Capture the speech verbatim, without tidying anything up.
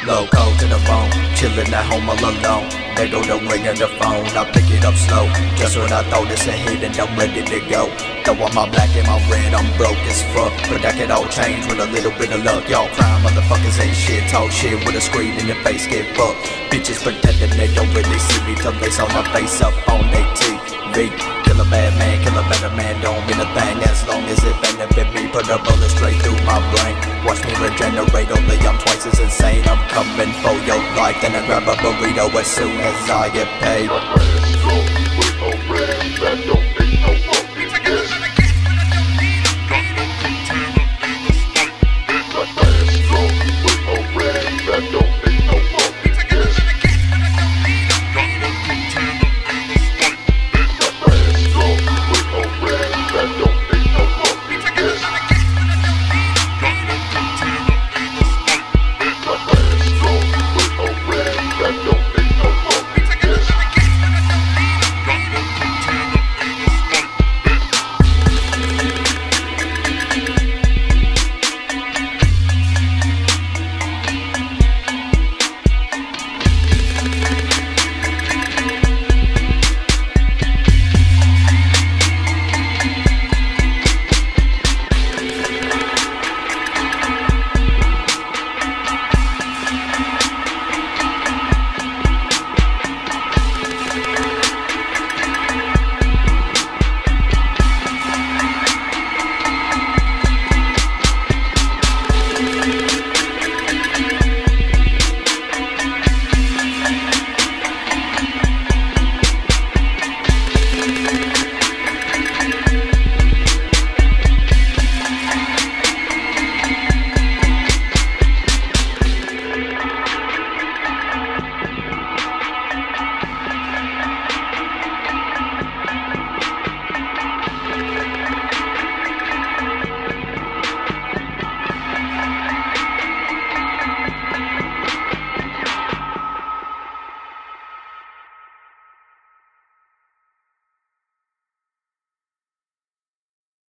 Loco to the bone, chillin' at home all alone. They go the ring of the phone, I pick it up slow. Just when I throw this a hit and I'm ready to go. Throw on my black and my red, I'm broke as fuck. But that could all change with a little bit of luck. Y'all crying motherfuckers ain't shit, talk shit with a screen in your face, get fucked. Bitches pretending they don't really see me till they saw my face up on their T V. Kill a bad man, kill a better man, don't mean a thing as long as it benefit me. Put a bullet straight through my brain. Watch me regenerate, only I'm twice as insane. I'm coming for your life, then I grab a burrito as soon as I get paid. Let's go with a red, that